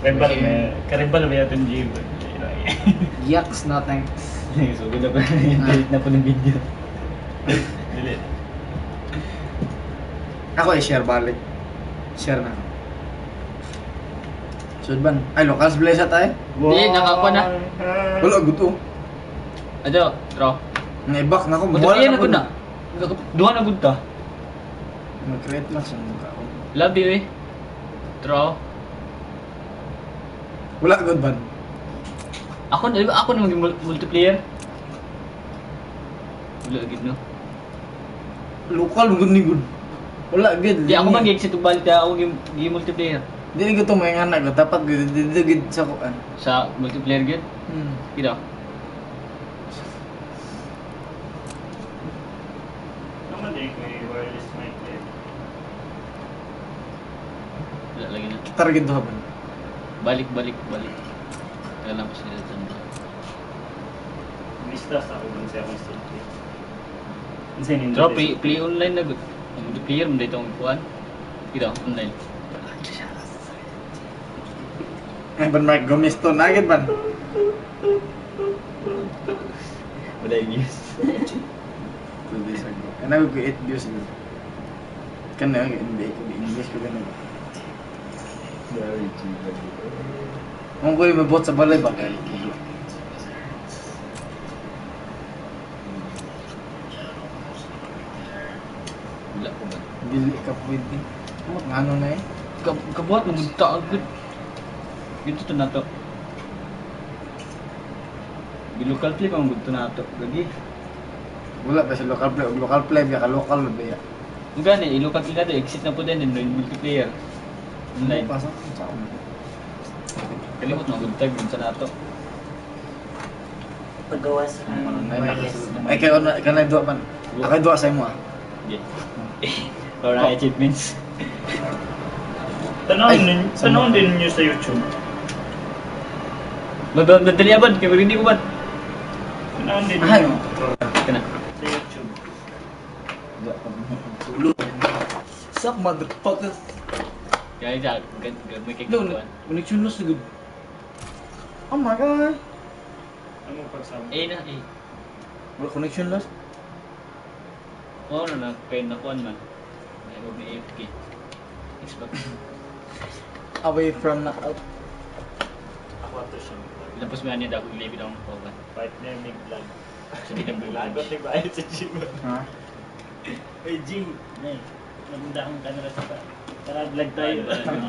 Karibal na may atong gym. Yucks, no thanks. So, good na pa. Delete na po ng video. Delete. Ako i-share balik. Share na. Sudban. Ay, locals blessa tayo. Di, nakapa na. Wala, guto. Ajo, draw. Naibak na ako. Multiplayer na gud na. Duha na gud ta. Mag-create lang sa mukha ko. Love you eh. Draw. Wala, good ban. Ako na maging multiplayer. Wala gid no. Local, good ni good. Wala, good. Di ako mag-exit ug balik ako gi multiplayer. Di ni gusto may anak ko. Dapat good sa kuan. Sa multiplayer gid. Kita. Naman din ko yung wireless mic eh. Wala lagi na. Target doha ban. Balik. Kaya lang ko sila dyan. Mistas ako dun sa akong story. Insane in Draw, play online na good. Ang multiplayer mo dito ang kuhan. Kita, online. Ay, ban Mark Gomez to. Nagit ban. Wala yung views. 2 days ago. Ano ko 8 views ago. Kan na NBA ko English ko ganun. Very cheap. Kung ko yung mabot sa balay ba kaya? Wala ko ba? Dili ka pwede. Ano na eh? Kabuhat mo munta agad. Dito to na to. Local play pa mo to na to. Gagi. Wala pa sa local play biya ka local na biya. Ang gani, i-local play na to. Exit na po din yung multiplayer. Online. Pasok sa ako. Kalimot mo, good time yun sa nato. Pagawas Ay kaya ka na dua man. Ako dua sa imo ah. Yeah. Or na achievements. Tanawin din niyo sa YouTube. Madali abad, kaya hindi ko ba? Tanawin din Ay, niyo Kana. sa YouTube. Suck motherfucker. Kaya siya, may No, kikuan. connection loss good. Oh my god. Ano pagsama? Na, Wala connection loss. Oo na, pen na kuan man. May huwag na AFK. Xbox. Away from knockout. Ako ato siya. Tapos may anid ako ilibid akong koban. Fight na yung vlog. Sabi ng Lagot ni Bayad sa gym. Ha? Hey G, nay. Maganda akong camera sa pa. Tara vlog tayo.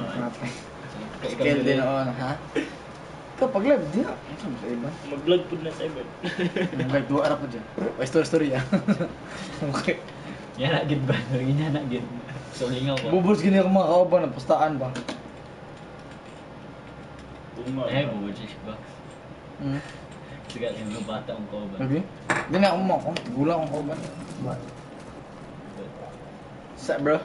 Skill din on, ha? Kapag live di ah. Ano sa iba? Mag-vlog po na sa iba. Live dua ara pa dyan. O story ah. Okay. Yan na gid ba? Yan na gid. So lingaw ko. Bubos gini ako mga kauban na pastaan ba? Bubod ba? Sige, yung mga bata ang koban. Lagi? Di na ako mo. Gulang akong kauban. Ba? Sa bro?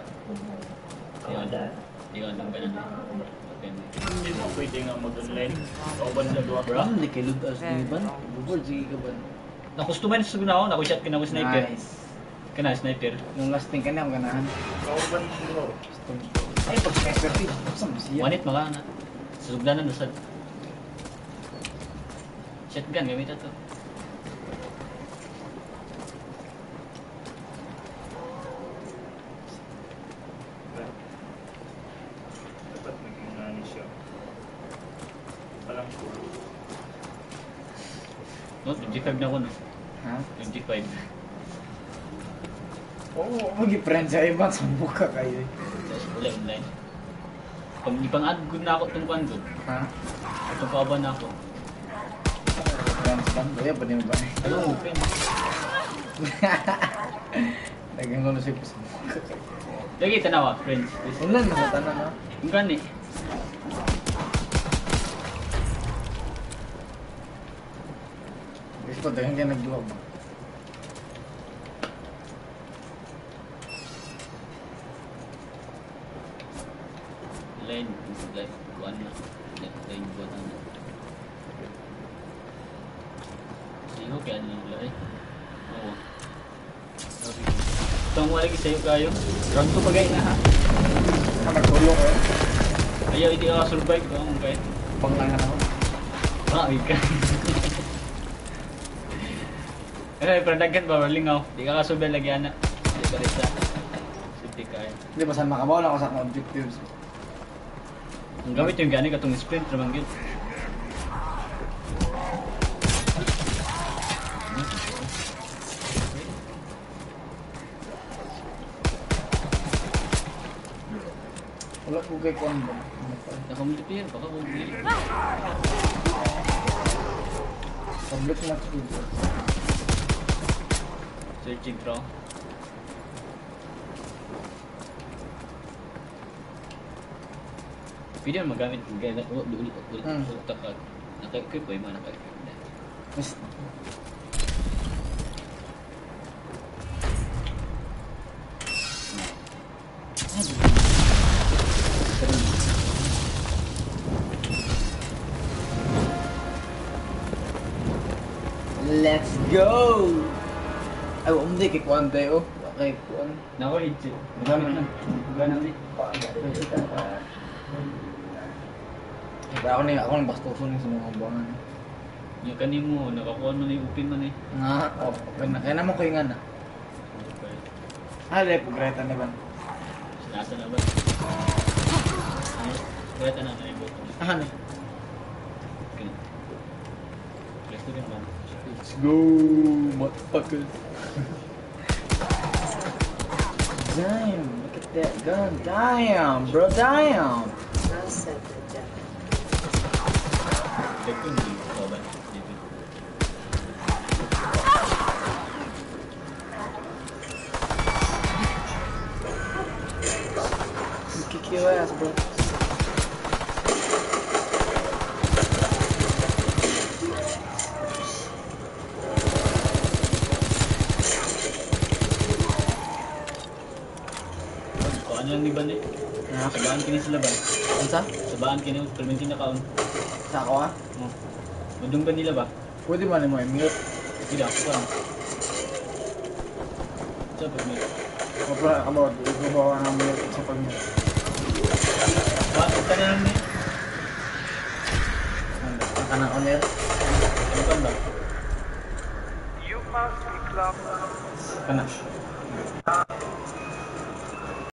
Iwan lang ba na? Hindi mo pwede nga mag-online. Kauban na doon. Bro? Hindi kay Ludas di ba? Bubos sige ka ba? Nakustomize sa na ako, naku-shot ka na ako sniper. Nice. Kana sniper. Nung last thing ka na ako ganahan. Kauban bro. Ay pag sniper team. Saan siya? Wanit maka na. Susugdanan na sa shotgun gamit ito. Dapat maging nani siya. Palang cool. No, 25 na ako no. Ha? 25. Oo, mag-friend sa iba sa mukha kayo. Tapos wala online. Pag ipang-add ko na ako itong kwan ko. Ha? Itong kaban na ako. Friends ba? Kaya pa din ba? Ano mo, pen? Dagang ko na siya sa mukha kayo. Lagi tanawa, friends. Ulan na sa tanan na. Ang gani. Gusto ko dagang kaya nagduwa ba? Line, like, kuan na. Line buat na. Sigo kaya nila eh. Oo. Itong wala sa'yo kayo. Round 2 pagay na ha. Nagtulong eh. Ayaw, hindi ka survive ko. Ang kahit Panglangan ako. Mami ka. Ano, production ba? Lingaw. Di ka kasubay lagyan na. Di ka rin sa. Safety ka eh. Hindi ba saan makabaw lang ako sa akong objectives. Ang gamit yung gani katong sprint naman yun. Wala ko kay Kwan ba? Nakamultiplayer, baka kung hindi. Public match video. Searching throw. Pwede mo magamit yung gaya na ulit ka. Naka-equip ko yung mga naka-equip na. Mas... Let's go! Ay, hindi kay Kwan tayo. Okay, Kwan. Nako-lead siya. Magamit na. Gana ulit. Ako nang bastuson sa mga buwangan. Yung kanin mo, nakakuha mo na yung upin mo na eh. Nga, okay na. Kaya naman ko yung nga na. Okay. Ah, lepo, Greta na ba? Sinasa na ba? Ano? Kaya na na yung button. Ah, ano? Okay. Press ko rin ba? Let's go, motherfuckers. Damn, look at that gun. Damn, bro, damn. Now set the depth. Check ko hindi ko ba? Kick your ass, bro. Ano lang ni Ban eh? Sabaan kini sila ba? Ano sa? Sabaan kini, perminti na kaon. Sa ako, ha? Madung ba nila ba? Pwede ba mo i-mute? Hindi ako pa. Sa pag-mute. Kapag kabawad, igubawa ng mute sa pag-mute. Bakit ka na lang eh? Ang kanang on-air. Ano ka ba? Kana.